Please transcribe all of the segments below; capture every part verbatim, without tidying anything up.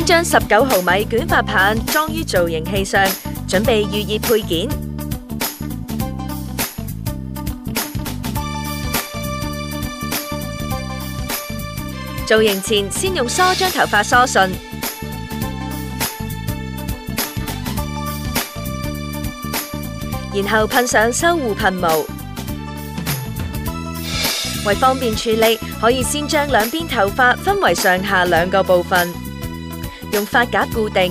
將十九毫米捲髮棒裝於造型器上，準備預熱配件。造型前先用梳將頭髮梳順，然後噴上修護噴霧。為方便處理，可以先將兩邊頭髮分為上下兩個部分，用髮夾固定。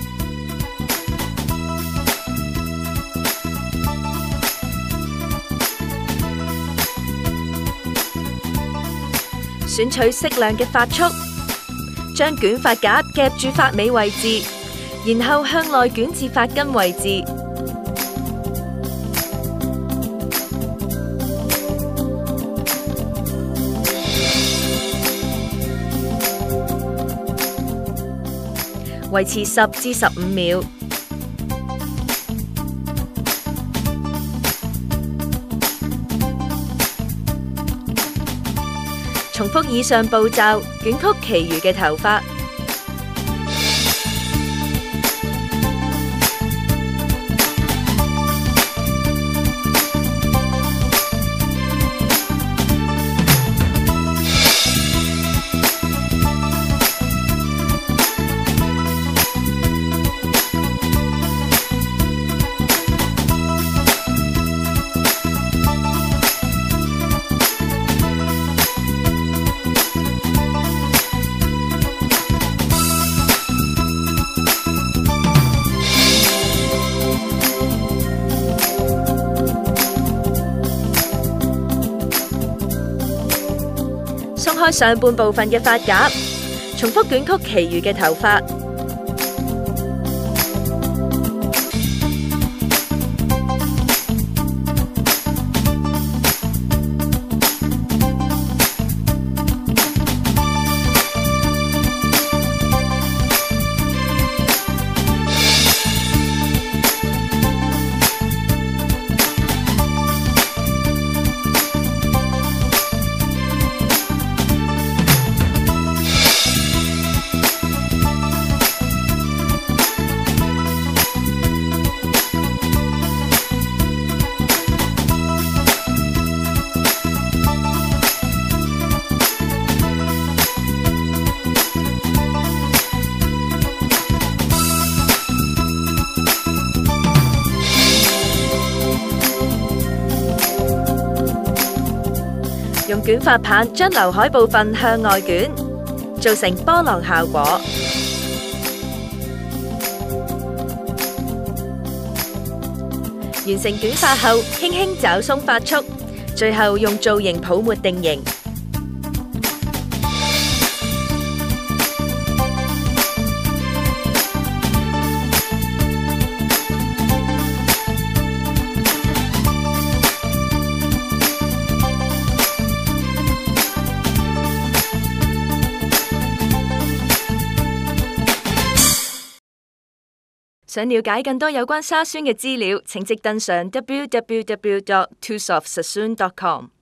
選取適量嘅髮束，將捲髮夾夾住髮尾位置，然後向內捲至髮根位置。維持十至十五秒。重複以上步驟，捲曲其餘嘅頭髮。鬆開上半部分嘅髮夾，重複捲曲其餘嘅頭髮。用捲髮棒將劉海部分向外捲，造成波浪效果。完成捲髮後，輕輕抓鬆髮束，最後用造型泡沫定型。想了解更多有關沙宣嘅資料，請即登上 w w w dot tools of sassoon dot com。